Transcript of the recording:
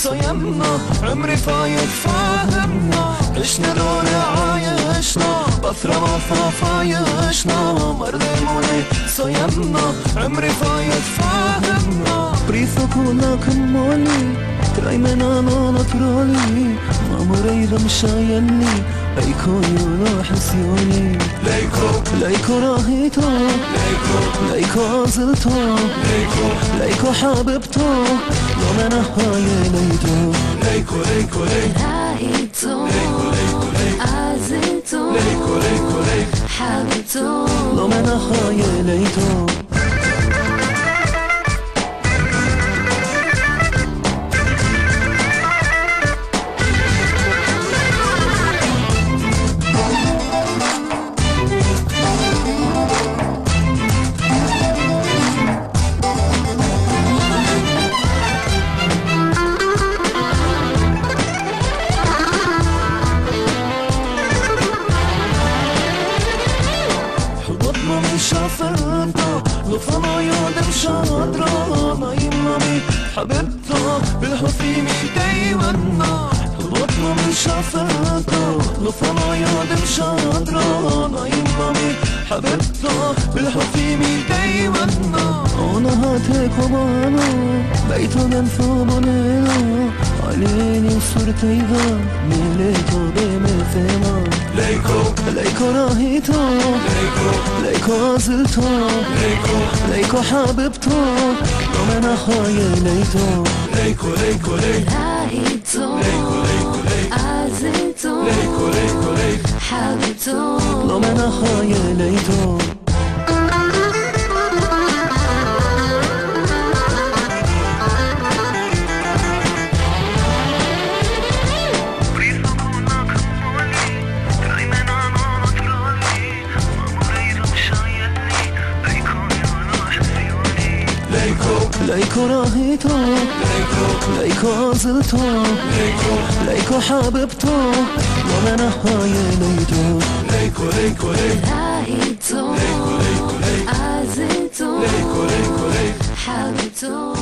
صيمنا عمري فايت فاهمنا عشنا دور عايشنا بثرة وفايشنا مرضموني صيمنا عمري فايت فاهمنا بريثو كونا كمولي تراي منا نطرالي ما مريضة مشايني ليكو يونا حسيوني ليكو راهيتو ليكو زلتو ليكو حبيبتو لو منا هاي ليتو ليكو راهيتو عزلتو حبيبتو لو منا هاي ليتو شافرته لفنا يادم شادرا ما يمامي حبيبته بالحفيمي دايوانا بطنا من شافرته لفنا يادم شادرا ما يمامي حبيبته بالحفيمي دايوانا انا هاتك ومانا بيتو ننفو بنينا عليني وصورتيها ميليتو بمثيما ليكو راهيتو ليكو زلتو ليكو حبيبتو لو منا هاي ليتو ليكو راهيتو عزلتو حبيبتو لو منا هاي ليتو ليكو راهيتو ليكو زلتو ليكو حبيبتو ومنا هاي ليتو ليكو راهيتو عزلتو حبيبتو